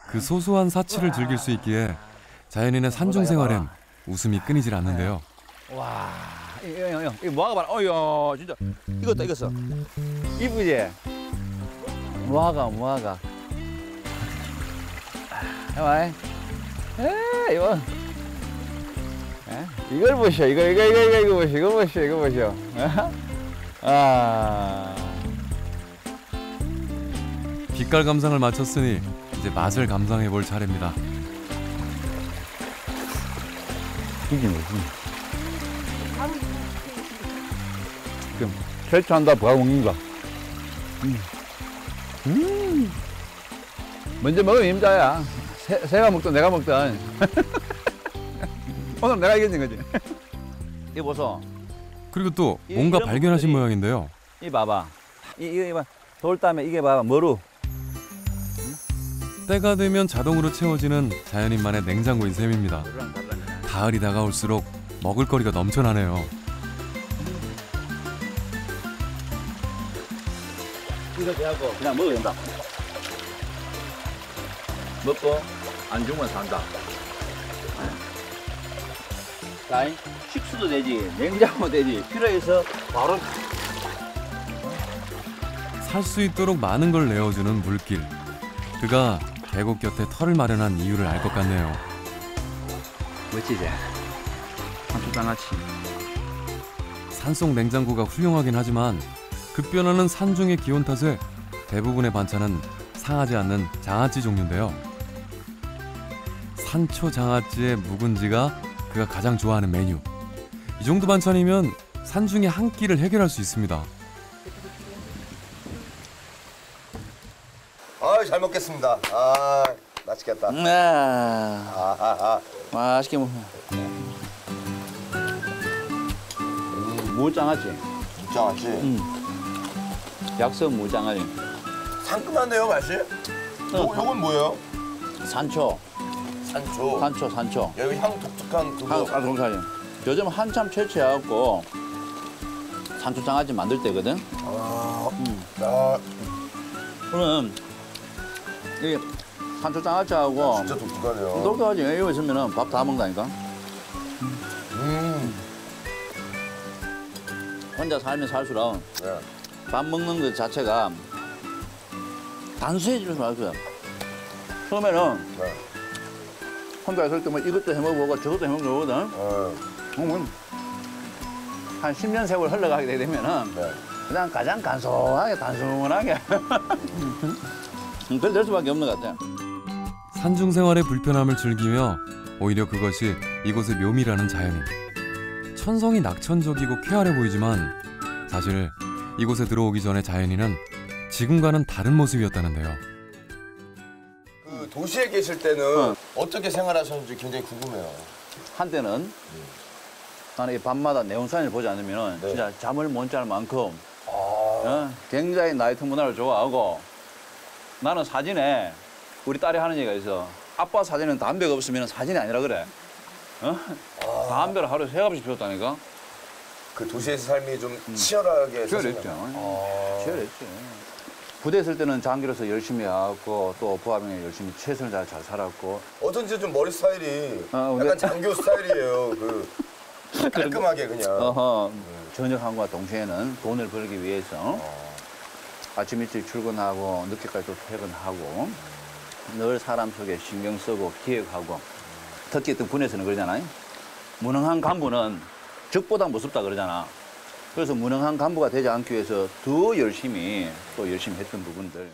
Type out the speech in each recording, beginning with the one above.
그 소소한 사치를 즐길 수 있기에 자연인의 산중 생활엔 웃음이 끊이질 않는데요. 와, 이거 무화과 봐라. 어이야, 진짜 익었다, 익었어. 이쁘지? 무화과. 해봐. 이거. 이걸 보시오. 이거 보시오. 이거 보시오. 빛깔 감상을 마쳤으니 이제 맛을 감상해 볼 차례입니다. 이게 뭐지? 지금 세차한다 부하 먹는다. 먼저 먹으면 임자야. 새가 먹든 내가 먹든. 오늘 내가 이겼는 거지. 이 보소. 그리고 또 뭔가 발견하신 모양인데요. 이 봐봐. 이거 돌담에 이게 봐봐. 머루. 때가 되면 자동으로 채워지는 자연인만의 냉장고인 셈입니다. 가을이 다가올수록 먹을거리가 넘쳐나네요. 이거 대하고 그냥 먹어야 된다. 먹고 안 주면 산다. 자, 식수도 되지, 냉장고 되지. 필요해서 바로 살 수 있도록 많은 걸 내어주는 물길. 그가 계곡 곁에 터를 마련한 이유를 알 것 같네요. 멋지지? 산초장아찌. 산속 냉장고가 훌륭하긴 하지만 급변하는 산중의 기온 탓에 대부분의 반찬은 상하지 않는 장아찌 종류인데요. 산초 장아찌의 묵은지가 그가 가장 좋아하는 메뉴. 이 정도 반찬이면 산중의 한 끼를 해결할 수 있습니다. 잘 먹겠습니다. 맛있겠다. 맛있게 먹어. 무장아찌. 무장아찌. 약서 무장아찌. 상큼한데요, 맛이? 요건 뭐예요? 산초. 산초. 여기 향 독특한 그거. 동사지. 요즘 한참 채취해갖고 산초 장아찌 만들 때거든. 그러면 이 산초 장아찌하고 진짜 독특하네요. 독특하지. 이거 있으면 밥 다 먹는다니까. 혼자 살면 살수록 네. 밥 먹는 것 자체가 단순해질 줄 알았어요. 처음에는 네. 혼자 있을 때 뭐 이것도 해먹어보고 저것도 해먹어보거든. 한 10년 세월 흘러가게 되면은 네. 그냥 가장 간소하게 단순하게 그럴 될 수밖에 없는 것 같아. 산중 생활의 불편함을 즐기며 오히려 그것이 이곳의 묘미라는 자연인. 천성이 낙천적이고 쾌활해 보이지만 사실 이곳에 들어오기 전에 자연인은 지금과는 다른 모습이었다는데요. 그 도시에 계실 때는 어떻게 생활하셨는지 굉장히 궁금해요. 한때는 나는 이 밤마다 네온사인을 보지 않으면 네. 진짜 잠을 못 잘 만큼 굉장히 나이트 문화를 좋아하고 나는 사진에 우리 딸이 하는 얘기가 있어. 아빠 사진은 담배가 없으면 사진이 아니라 그래. 담배를 하루에 3갑씩 피웠다니까. 그 도시에서 삶이 좀 치열하게 치열했죠. 치열했지. 부대 있을 때는 장교로서 열심히 하고 또 부하병에 열심히 최선을 다해 잘 살았고. 어쩐지 좀 머리 스타일이 근데- 약간 장교 스타일이에요. 깔끔하게 그냥. 전역함과 동시에는 돈을 벌기 위해서 아침 일찍 출근하고 늦게까지 또 퇴근하고 늘 사람 속에 신경 쓰고 기획하고 특히 어떤 군에서는 그러잖아요. 무능한 간부는 적보다 무섭다 그러잖아. 그래서 무능한 간부가 되지 않기 위해서 더 열심히 했던 부분들.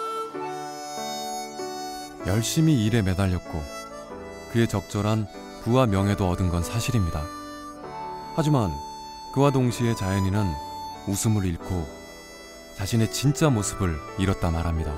열심히 일에 매달렸고 그의 적절한 부와 명예도 얻은 건 사실입니다. 하지만 그와 동시에 자연인은 웃음을 잃고 자신의 진짜 모습을 잃었다 말합니다.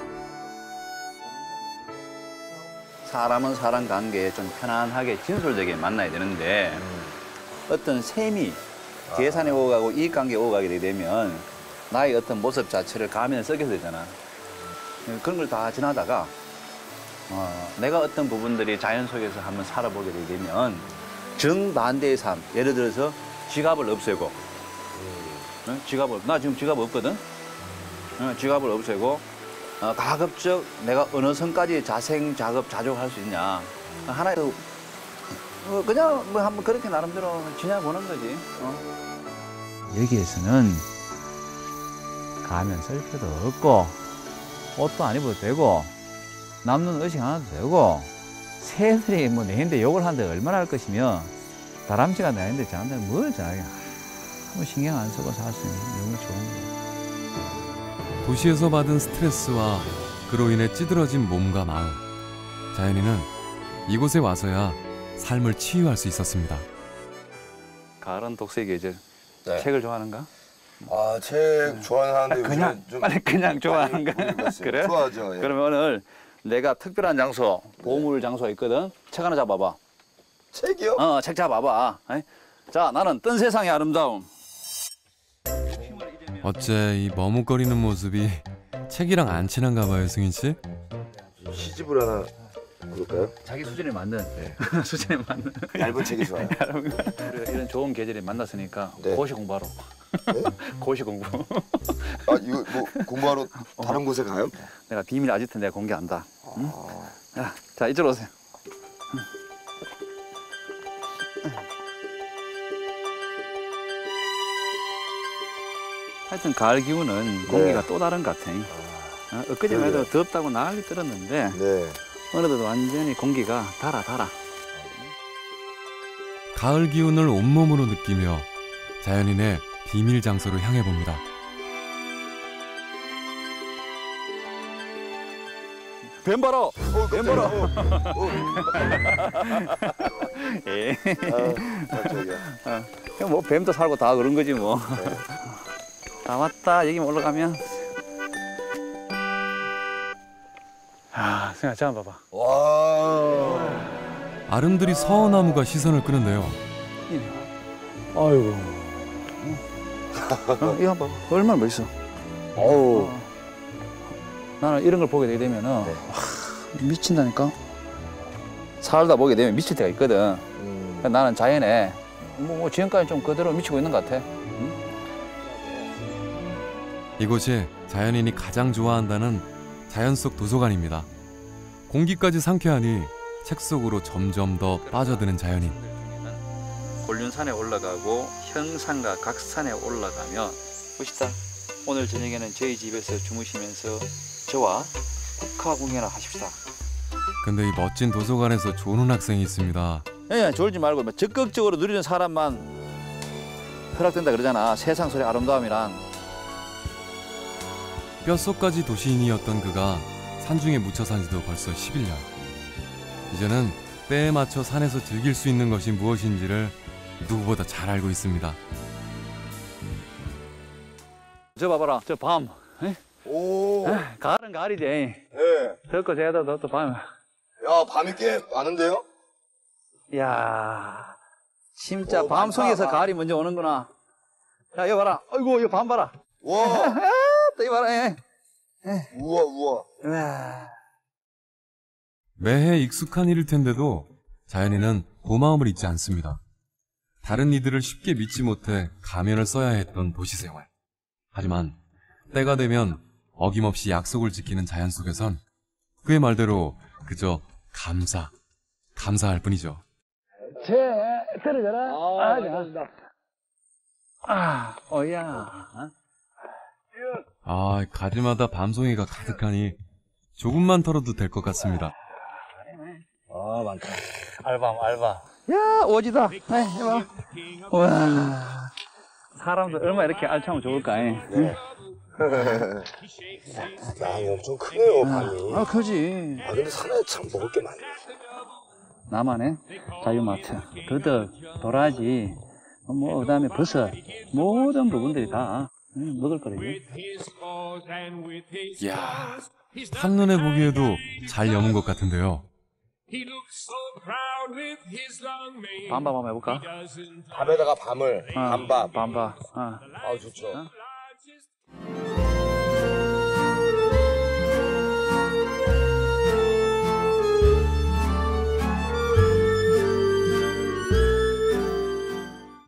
사람은 사람 관계에 좀 편안하게 진솔되게 만나야 되는데 어떤 셈이 계산에 오가고 이익관계에 오가게 되면 나의 어떤 모습 자체를 가면에 썩게 되잖아. 그런 걸 다 지나다가 내가 어떤 부분들이 자연 속에서 한번 살아보게 되면 정반대의 삶. 예를 들어서 지갑을 없애고 나 지금 지갑 없거든. 지갑을 없애고 가급적 내가 어느 선까지 자생, 작업, 자족할 수 있냐. 하나의 그냥 뭐 한번 그렇게 나름대로 지내보는 거지. 여기에서는 가면 쓸 필요도 없고 옷도 안 입어도 되고 남는 의식 안 해도 되고 새들이 뭐 내는데 욕을 하는데 얼마나 할 것이며 다람쥐가 내는데 저한테는 뭘 잘하냐. 아무 신경 안 쓰고 살 수 있는 너무 좋은 거예요. 도시에서 받은 스트레스와 그로 인해 찌들어진 몸과 마음. 자연이는 이곳에 와서야 삶을 치유할 수 있었습니다. 가을은 독서의 계절. 네. 책을 좋아하는가? 아, 책 좋아하는데 그냥 요즘에 좀 빨리 그냥 좋아하는가? 그래? 좋아하죠. 예. 그러면 오늘 내가 특별한 장소, 보물 장소가 있거든. 책 하나 잡아봐. 책이요? 책 잡아봐. 에이? 자, 나는 뜬 세상의 아름다움. 어째 이 머뭇거리는 모습이 책이랑 안 친한가 봐요, 승인 씨? 시집을 하나 그럴까요? 자기 수준에 맞는, 수준에 맞는. 얇은 책이 좋아요. 이런 좋은 계절에 만났으니까 네. 고시 공부하러. 네? 고시 공부. 아, 이거 뭐 공부하러 다른 곳에 가요? 내가 비밀 아지트 내가 공개한다. 응? 자, 이쪽으로 오세요. 하여튼 가을 기운은 공기가 또 다른 것 같아. 엊그제만 해도 덥다고 난리 떨었는데 네. 오늘도 완전히 공기가 달아. 가을 기운을 온몸으로 느끼며 자연인의 비밀 장소로 향해 봅니다. 뱀 봐라! 뱀 봐라! 예. 깜짝이야. 뭐 뱀도 살고 다 그런 거지 뭐. 다 왔다. 여기 올라가면. 생각 잠깐 봐봐. 와. 아름드리 서어나무가 시선을 끄는데요. 아이고. 이거 한번 봐봐. 얼마나 멋있어. 어우. 나는 이런 걸 보게 되게 되면은 와, 미친다니까. 살다 보게 되면 미칠 때가 있거든. 나는 자연에 뭐 지금까지 좀 그대로 미치고 있는 것 같아. 이곳이 자연인이 가장 좋아한다는 자연 속 도서관입니다. 공기까지 상쾌하니 책 속으로 점점 더 빠져드는 자연인. 곤륜산에 올라가고 형산과 각산에 올라가면 멋있다. 오늘 저녁에는 저희 집에서 주무시면서 저와 국화 공연을 하십시다. 근데 이 멋진 도서관에서 조는 학생이 있습니다. 예, 졸지 말고 적극적으로 누리는 사람만 허락된다 그러잖아. 세상 소리 아름다움이란. 뼛속까지 도시인이었던 그가 산중에 묻혀 산 지도 벌써 11년. 이제는 때에 맞춰 산에서 즐길 수 있는 것이 무엇인지를 누구보다 잘 알고 있습니다. 저 봐봐라, 저 밤. 오. 가을은 가을이지. 네. 덥고 새도 또 밤. 야, 밤이 꽤 많은데요? 이야, 진짜 오, 밤 많다, 속에서 밤. 가을이 먼저 오는구나. 야, 이거 봐라. 아이고, 이거 밤 봐라. 와. 또 이거 봐라. 예. 우와. 우와. 매해 익숙한 일일 텐데도 자연이는 고마움을 잊지 않습니다. 다른 이들을 쉽게 믿지 못해 가면을 써야 했던 도시생활. 하지만 때가 되면 어김없이 약속을 지키는 자연 속에선 그의 말대로 그저 감사할 뿐이죠. 떨어져라. 어야. 가지마다 밤송이가 가득하니 조금만 털어도 될 것 같습니다. 많다. 알바. 야, 오지다. 해봐. 와. 사람도 얼마나 이렇게 알차면 좋을까. 네. 양이 엄청 크네요, 밤이. 크지. 근데 산에 참 먹을 게 많네. 나만의 자유마트, 더덕, 도라지, 뭐 그다음에 버섯, 모든 부분들이 다 먹을 거리지. 이야, 한눈에 보기에도 잘 여문 것 같은데요. 밤밥 한번 해볼까? 밤에다가 밤을, 밤밥. 밤밥. 아, 좋죠.